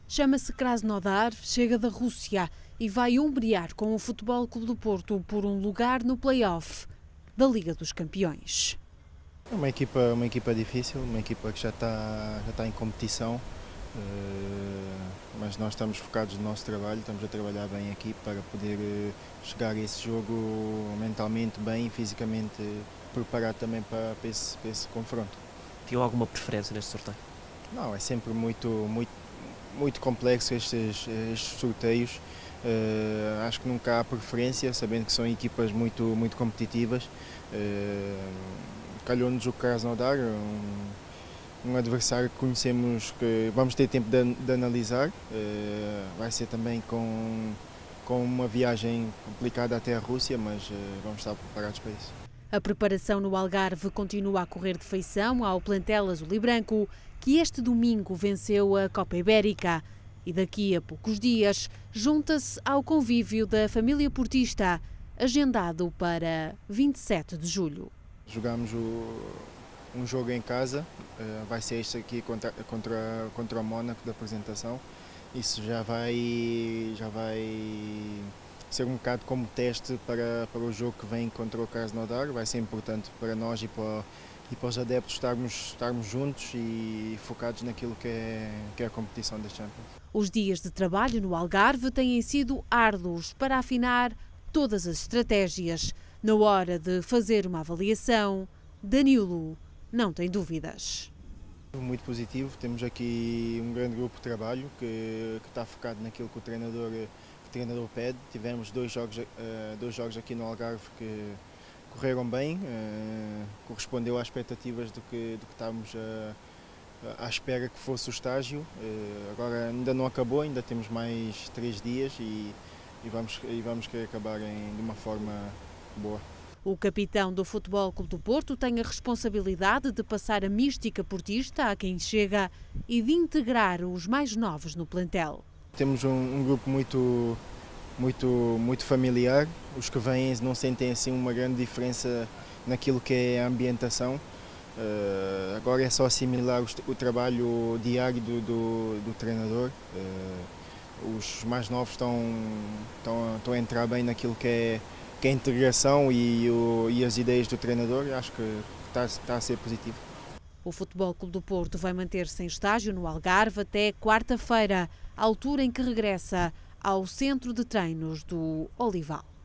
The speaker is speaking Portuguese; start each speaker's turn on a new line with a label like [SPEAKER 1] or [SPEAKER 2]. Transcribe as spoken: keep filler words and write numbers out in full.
[SPEAKER 1] Chama-se Krasnodar, chega da Rússia e vai ombrear com o Futebol Clube do Porto por um lugar no play-off da Liga dos Campeões.
[SPEAKER 2] É uma equipa, uma equipa difícil, uma equipa que já está, já está em competição, mas nós estamos focados no nosso trabalho, estamos a trabalhar bem aqui para poder chegar a esse jogo mentalmente bem, fisicamente preparado também para, para, esse, para esse confronto.
[SPEAKER 3] Tinha alguma preferência neste sorteio?
[SPEAKER 2] Não, é sempre muito, muito, muito complexo estes, estes sorteios. Uh, acho que nunca há preferência, sabendo que são equipas muito, muito competitivas. Uh, Calhou-nos o Krasnodar, um, um adversário que conhecemos, que vamos ter tempo de, de analisar. Uh, vai ser também com, com uma viagem complicada até a Rússia, mas uh, vamos estar preparados para isso.
[SPEAKER 1] A preparação no Algarve continua a correr de feição ao plantel azul e branco, que este domingo venceu a Copa Ibérica. E daqui a poucos dias junta-se ao convívio da família portista, agendado para vinte e sete de julho.
[SPEAKER 2] Jogamos o, um jogo em casa, vai ser este aqui contra, contra, contra o Mónaco da apresentação. Isso já vai, já vai ser um bocado como teste para, para o jogo que vem contra o Krasnodar. Vai ser importante para nós e para, e para os adeptos estarmos, estarmos juntos e focados naquilo que é, que é a competição da Champions.
[SPEAKER 1] Os dias de trabalho no Algarve têm sido árduos para afinar todas as estratégias. Na hora de fazer uma avaliação, Danilo não tem dúvidas.
[SPEAKER 2] Muito positivo, temos aqui um grande grupo de trabalho que, que está focado naquilo que o treinador, que o treinador pede. Tivemos dois jogos, dois jogos aqui no Algarve que correram bem, correspondeu às expectativas do que, do que estávamos a, à espera que fosse o estágio. Agora ainda não acabou, ainda temos mais três dias e, e, vamos, e vamos querer acabar em, de uma forma boa.
[SPEAKER 1] O capitão do Futebol Clube do Porto tem a responsabilidade de passar a mística portista a quem chega e de integrar os mais novos no plantel.
[SPEAKER 2] Temos um, um grupo muito, muito, muito familiar. Os que vêm não sentem assim uma grande diferença naquilo que é a ambientação. Uh, agora é só assimilar o, o trabalho diário do, do, do treinador. Uh, os mais novos estão, estão, estão a entrar bem naquilo que é que é a integração e, o, e as ideias do treinador. Eu acho que está, está a ser positivo.
[SPEAKER 1] O Futebol Clube do Porto vai manter-se em estágio no Algarve até quarta-feira, altura em que regressa ao centro de treinos do Olival.